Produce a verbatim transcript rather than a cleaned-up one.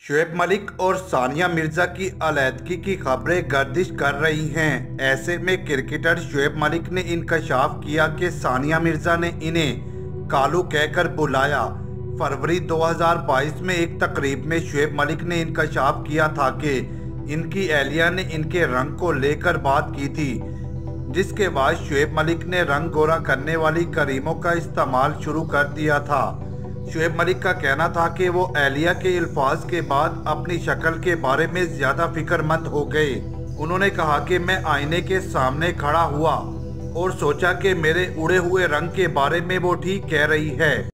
शुएब मलिक और सानिया मिर्जा की अलैदगी की खबरें गर्दिश कर रही हैं। ऐसे में क्रिकेटर शुएब मलिक ने इंकशाफ किया कि सानिया मिर्जा ने इन्हें कालू कहकर बुलाया। फरवरी दो हज़ार बाईस में एक तकरीब में शुएब मलिक ने इंकशाफ किया था कि इनकी एहलिया ने इनके रंग को लेकर बात की थी, जिसके बाद शुएब मलिक ने रंग गोरा करने वाली क्रीमों का इस्तेमाल शुरू कर दिया था। शुएब मलिक का कहना था कि वो एहलिया के अल्फाज के बाद अपनी शक्ल के बारे में ज़्यादा फिक्रमंद हो गए। उन्होंने कहा कि मैं आईने के सामने खड़ा हुआ और सोचा कि मेरे उड़े हुए रंग के बारे में वो ठीक कह रही है।